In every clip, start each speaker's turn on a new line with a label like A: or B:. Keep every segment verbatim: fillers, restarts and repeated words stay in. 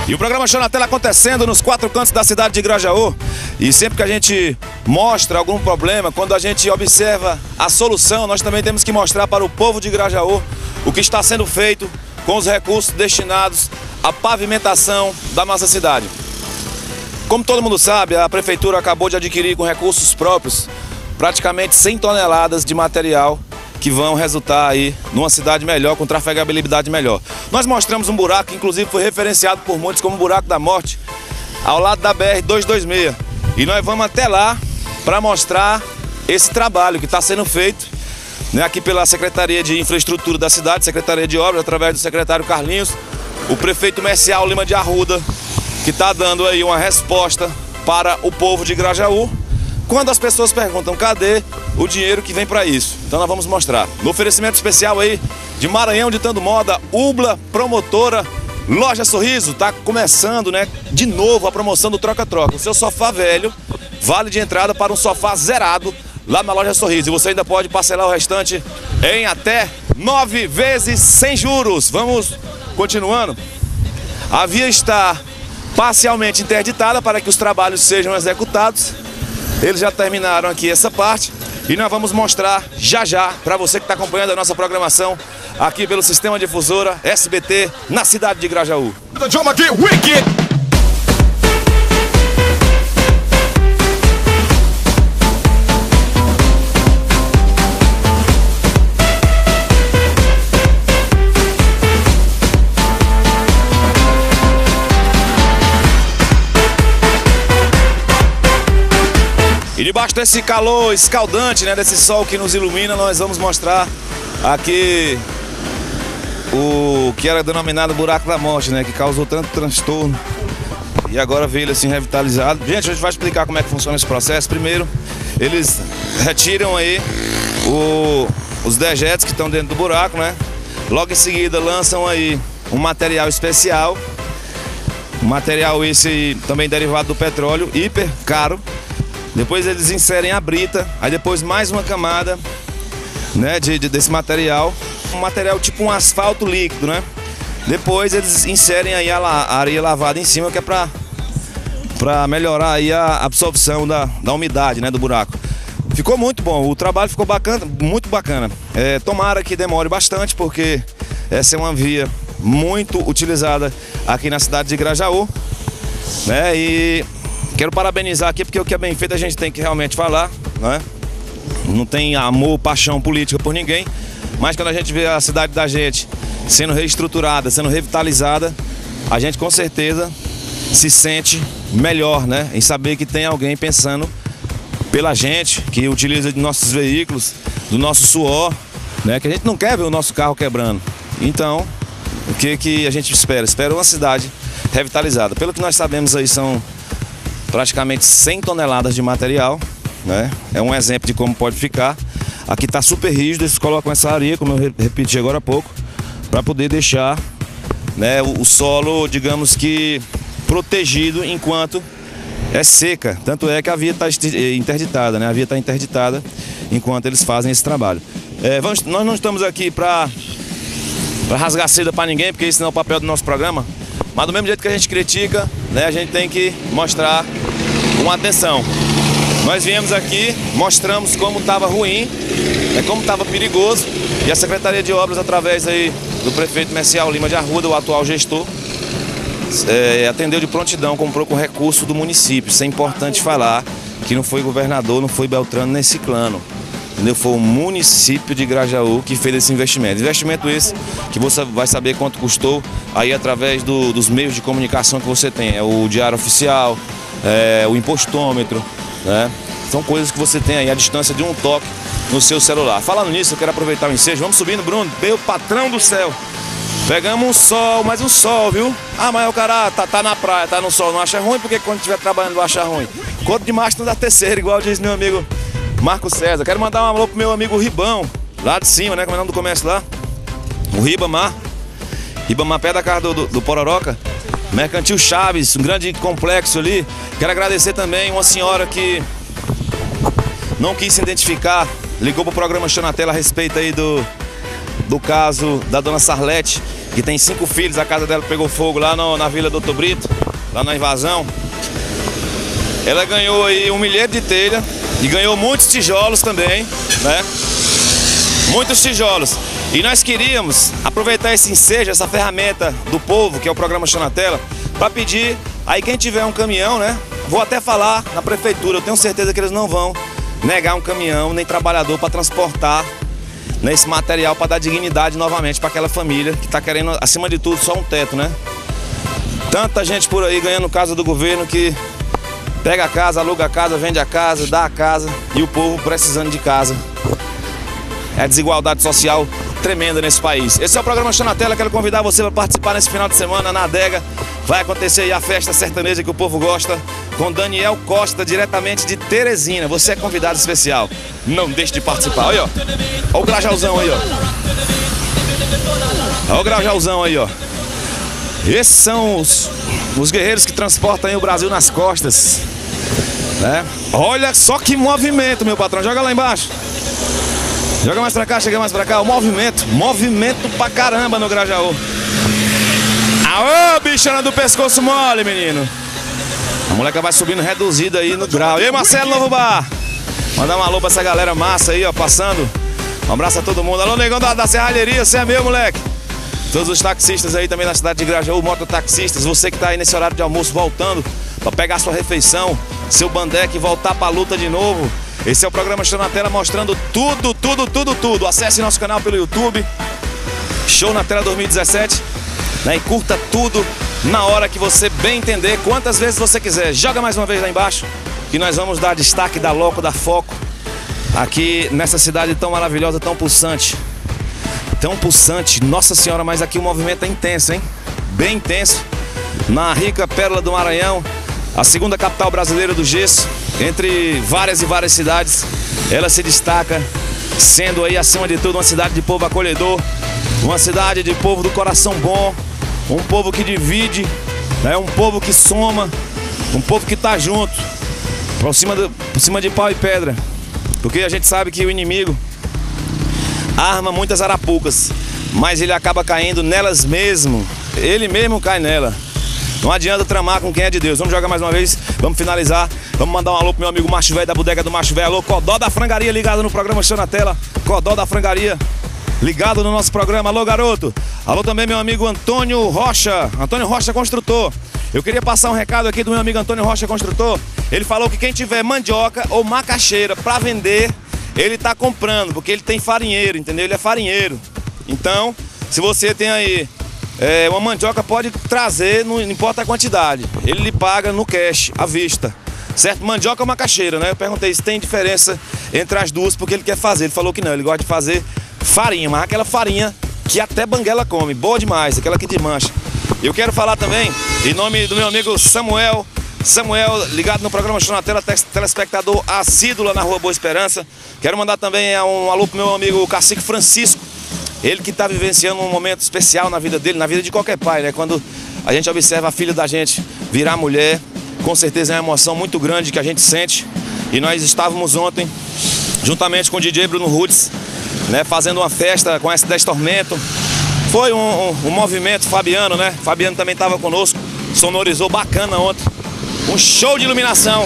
A: E o programa Show na Tela acontecendo nos quatro cantos da cidade de Grajaú. E sempre que a gente mostra algum problema, quando a gente observa a solução, nós também temos que mostrar para o povo de Grajaú o que está sendo feito com os recursos destinados à pavimentação da nossa cidade. Como todo mundo sabe, a Prefeitura acabou de adquirir com recursos próprios praticamente cem toneladas de material que vão resultar aí numa cidade melhor, com trafegabilidade melhor. Nós mostramos um buraco que inclusive foi referenciado por muitos como o Buraco da Morte, ao lado da B R duzentos e vinte e seis. E nós vamos até lá para mostrar esse trabalho que está sendo feito, né, aqui pela Secretaria de Infraestrutura da cidade, Secretaria de Obras, através do secretário Carlinhos, o prefeito Mercial Lima de Arruda, que está dando aí uma resposta para o povo de Grajaú, quando as pessoas perguntam cadê o dinheiro que vem para isso. Então nós vamos mostrar. No oferecimento especial aí de Maranhão Ditando Moda, Ubla, Promotora, Loja Sorriso, tá começando, né, de novo a promoção do troca-troca. O seu sofá velho, vale de entrada para um sofá zerado lá na Loja Sorriso. E você ainda pode parcelar o restante em até nove vezes sem juros. Vamos continuando. A via está parcialmente interditada para que os trabalhos sejam executados. Eles já terminaram aqui essa parte e nós vamos mostrar já já para você que está acompanhando a nossa programação aqui pelo Sistema Difusora S B T na cidade de Grajaú. E debaixo desse calor escaldante, né, desse sol que nos ilumina, nós vamos mostrar aqui o que era denominado Buraco da Morte, né, que causou tanto transtorno. E agora veio ele assim revitalizado. Gente, a gente vai explicar como é que funciona esse processo. Primeiro, eles retiram aí o, os dejetos que estão dentro do buraco, né? Logo em seguida lançam aí um material especial. Um material esse também derivado do petróleo, hiper caro. Depois eles inserem a brita, aí depois mais uma camada, né, de, de, desse material. Um material tipo um asfalto líquido, né? Depois eles inserem aí a, a areia lavada em cima, que é para para melhorar aí a absorção da, da umidade, né, do buraco. Ficou muito bom, o trabalho ficou bacana, muito bacana. É, tomara que demore bastante, porque essa é uma via muito utilizada aqui na cidade de Grajaú, né? E quero parabenizar aqui, porque o que é bem feito a gente tem que realmente falar, né? Não tem amor, paixão política por ninguém, mas quando a gente vê a cidade da gente sendo reestruturada, sendo revitalizada, a gente com certeza se sente melhor, né? Em saber que tem alguém pensando pela gente, que utiliza de nossos veículos, do nosso suor, né? Que a gente não quer ver o nosso carro quebrando. Então, o que, que a gente espera? Espera uma cidade revitalizada. Pelo que nós sabemos aí, são praticamente cem toneladas de material, né? É um exemplo de como pode ficar. Aqui está super rígido, eles colocam essa areia, como eu repeti agora há pouco, para poder deixar, né, o, o solo, digamos que, protegido enquanto é seca. Tanto é que a via está interditada, né? A via está interditada enquanto eles fazem esse trabalho. É, vamos, nós não estamos aqui para rasgar seda para ninguém, porque isso não é o papel do nosso programa. Mas do mesmo jeito que a gente critica, né, a gente tem que mostrar uma atenção. Nós viemos aqui, mostramos como estava ruim, né, como estava perigoso, e a Secretaria de Obras, através aí do prefeito Mercial Lima de Arruda, o atual gestor, é, atendeu de prontidão, comprou com recurso do município. Isso é importante falar, que não foi governador, não foi Beltrano nem Ciclano. Entendeu? Foi o município de Grajaú que fez esse investimento. Investimento esse que você vai saber quanto custou aí através do, dos meios de comunicação que você tem. É o Diário Oficial, é, o impostômetro, né? São coisas que você tem aí à distância de um toque no seu celular. Falando nisso, eu quero aproveitar o ensejo. Vamos subindo, Bruno, meu patrão do céu. Pegamos um sol, mais um sol, viu? Ah, mas o cara tá, tá na praia, tá no sol, não acha ruim? Porque quando estiver trabalhando vai achar ruim? Corpo de macho não dá terceiro, igual diz meu amigo Marco César. Quero mandar um alô pro meu amigo Ribão, lá de cima, né? Como é o nome do comércio lá? O Ribamar. Ribamar, pé da casa do, do, do Pororoca. Mercantil Chaves, um grande complexo ali. Quero agradecer também uma senhora que não quis se identificar, ligou pro programa Show na Tela a respeito aí do, do caso da dona Sarlete, que tem cinco filhos, a casa dela pegou fogo lá no, na Vila Doutor Brito, lá na invasão. Ela ganhou aí um milheiro de telha e ganhou muitos tijolos também, né? Muitos tijolos. E nós queríamos aproveitar esse ensejo, essa ferramenta do povo, que é o programa Show na Tela, para pedir aí quem tiver um caminhão, né? Vou até falar na prefeitura, eu tenho certeza que eles não vão negar um caminhão, nem trabalhador para transportar nesse material, para dar dignidade novamente para aquela família que está querendo, acima de tudo, só um teto, né? Tanta gente por aí ganhando casa do governo que pega a casa, aluga a casa, vende a casa, dá a casa e o povo precisando de casa. É a desigualdade social tremenda nesse país. Esse é o programa Show na Tela, quero convidar você para participar nesse final de semana na adega. Vai acontecer aí a festa sertaneja que o povo gosta, com Daniel Costa, diretamente de Teresina. Você é convidado especial. Não deixe de participar. Olha, ó. Olha o grajauzão aí, ó. Olha o grajauzão aí, ó. Esses são os, os guerreiros que transportam aí o Brasil nas costas, né? Olha só que movimento, meu patrão. Joga lá embaixo. Joga mais pra cá, chega mais pra cá. O movimento, movimento pra caramba no Grajaú. Aô, bichona do pescoço mole, menino. A moleca vai subindo reduzida aí no grau. E aí, Marcelo Novo Bar. Mandar um alô pra essa galera massa aí, ó, passando. Um abraço a todo mundo. Alô, negão da, da serralheria, você é meu, moleque. Todos os taxistas aí também na cidade de Grajaú, mototaxistas. Você que tá aí nesse horário de almoço voltando pra pegar sua refeição, seu bandeque e voltar pra luta de novo. Esse é o programa Show na Tela, mostrando tudo, tudo, tudo, tudo. Acesse nosso canal pelo YouTube, Show na Tela dois mil e dezessete, né? E curta tudo na hora que você bem entender, quantas vezes você quiser. Joga mais uma vez lá embaixo, que nós vamos dar destaque, dar loco, dar foco aqui nessa cidade tão maravilhosa, tão pulsante. Tão pulsante, nossa senhora, mas aqui o movimento é intenso, hein? Bem intenso. Na rica pérola do Maranhão, a segunda capital brasileira do gesso, entre várias e várias cidades, ela se destaca, sendo aí, acima de tudo, uma cidade de povo acolhedor, uma cidade de povo do coração bom, um povo que divide, né? Um povo que soma, um povo que tá junto, por cima, do, por cima de pau e pedra, porque a gente sabe que o inimigo arma muitas arapucas, mas ele acaba caindo nelas mesmo, ele mesmo cai nela. Não adianta tramar com quem é de Deus. Vamos jogar mais uma vez, vamos finalizar. Vamos mandar um alô pro meu amigo Macho Velho da Bodega do Macho Velho. Alô, Codó da Frangaria, ligado no programa Show na Tela. Codó da Frangaria, ligado no nosso programa. Alô, garoto. Alô também meu amigo Antônio Rocha, Antônio Rocha Construtor. Eu queria passar um recado aqui do meu amigo Antônio Rocha Construtor. Ele falou que quem tiver mandioca ou macaxeira pra vender, ele tá comprando, porque ele tem farinheiro, entendeu? Ele é farinheiro. Então, se você tem aí É, uma mandioca, pode trazer, não importa a quantidade. Ele lhe paga no cash, à vista. Certo? Mandioca ou macaxeira, né? Eu perguntei se tem diferença entre as duas, porque ele quer fazer. Ele falou que não, ele gosta de fazer farinha, mas aquela farinha que até banguela come. Boa demais, aquela que desmancha. Eu quero falar também, em nome do meu amigo Samuel. Samuel, ligado no programa Show na Tela, telespectador assíduo lá na Rua Boa Esperança. Quero mandar também um alô pro meu amigo Cacique Francisco. Ele que está vivenciando um momento especial na vida dele, na vida de qualquer pai, né? Quando a gente observa a filha da gente virar mulher, com certeza é uma emoção muito grande que a gente sente. E nós estávamos ontem, juntamente com o D J Bruno Roots, né, fazendo uma festa com S dez Tormento. Foi um, um, um movimento, Fabiano, né? Fabiano também estava conosco, sonorizou bacana ontem. Um show de iluminação,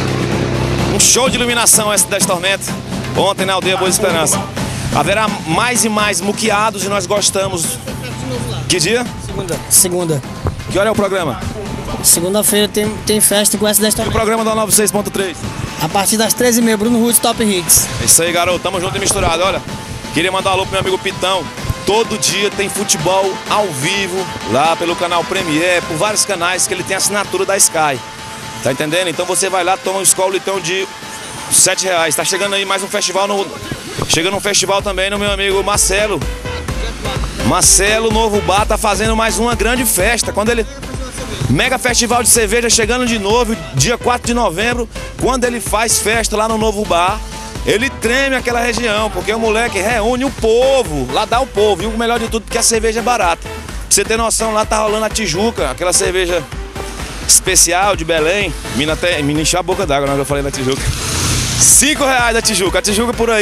A: um show de iluminação S dez Tormento, ontem na Aldeia Boa Esperança. Haverá mais e mais muqueados e nós gostamos. Que dia?
B: Segunda. Segunda.
A: Que hora é o programa?
B: Segunda-feira tem, tem festa com S dez Tormento.
A: E o programa da noventa e seis ponto três?
B: A partir das treze e meia, Bruno Roots Top Hits.
A: É isso aí, garoto. Tamo junto e misturado. Olha, queria mandar um alô pro meu amigo Pitão. Todo dia tem futebol ao vivo, lá pelo canal Premier, por vários canais que ele tem assinatura da Sky. Tá entendendo? Então você vai lá, toma um Skol Litão de sete reais. Tá chegando aí mais um festival no... Chega num festival também no meu amigo Marcelo. Marcelo Novo Bar tá fazendo mais uma grande festa. Quando ele... Mega Festival de Cerveja chegando de novo, dia quatro de novembro. Quando ele faz festa lá no Novo Bar, ele treme aquela região, porque o moleque reúne o povo. Lá dá o povo, e o melhor de tudo, porque a cerveja é barata. Pra você ter noção, lá tá rolando a Tijuca, aquela cerveja especial de Belém. Mina até me encheu a boca d'água na hora que eu falei da Tijuca. Cinco reais da Tijuca. A Tijuca por aí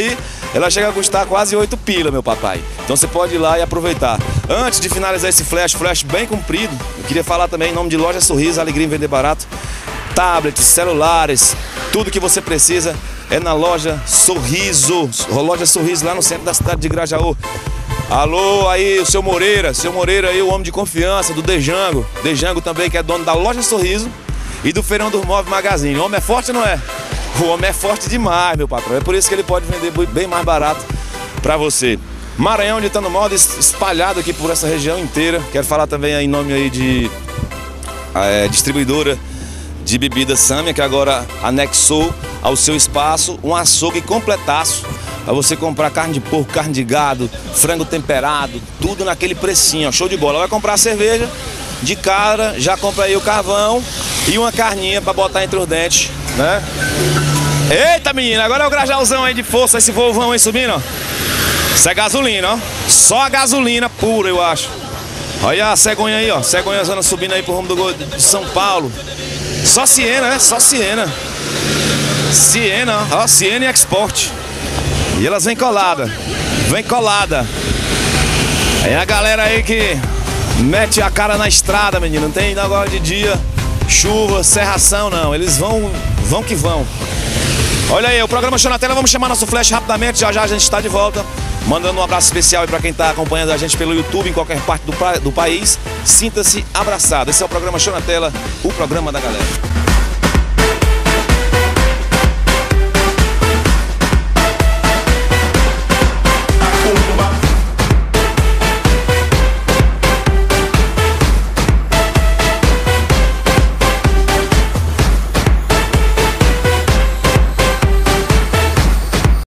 A: ela chega a custar quase oito pila, meu papai. Então você pode ir lá e aproveitar. Antes de finalizar esse flash, flash bem comprido, eu queria falar também em nome de Loja Sorriso, alegria em vender barato. Tablets, celulares, tudo que você precisa é na Loja Sorriso. Loja Sorriso lá no centro da cidade de Grajaú. Alô aí, o seu Moreira, seu Moreira aí, o homem de confiança do Dejango. Dejango também, que é dono da Loja Sorriso e do Feirão do Móvel Magazine. O homem é forte, não é? O homem é forte demais, meu patrão. É por isso que ele pode vender bem mais barato pra você. Maranhão ditando moda, espalhado aqui por essa região inteira. Quero falar também aí em nome aí de é, distribuidora de bebida Sâmia, que agora anexou ao seu espaço um açougue completaço. Pra você comprar carne de porco, carne de gado, frango temperado, tudo naquele precinho, ó, show de bola. Vai comprar cerveja, de cara, já compra aí o carvão e uma carninha pra botar entre os dentes, né? Eita, menina, agora é o grajauzão aí de força, esse volvão aí subindo, ó. Isso é gasolina, ó. Só a gasolina pura, eu acho. Olha a cegonha aí, ó. Cegonhazana subindo aí pro rumo do de São Paulo. Só Siena, né? Só Siena. Siena, ó. Siena e Export. E elas vêm colada, vem colada. Aí a galera aí que mete a cara na estrada, menino. Não tem negócio de dia, chuva, serração, não. Eles vão, vão que vão. Olha aí, o programa Show na Tela. Vamos chamar nosso flash rapidamente. Já já a gente está de volta. Mandando um abraço especial aí para quem está acompanhando a gente pelo YouTube em qualquer parte do, do país. Sinta-se abraçado. Esse é o programa Show na Tela, o programa da galera.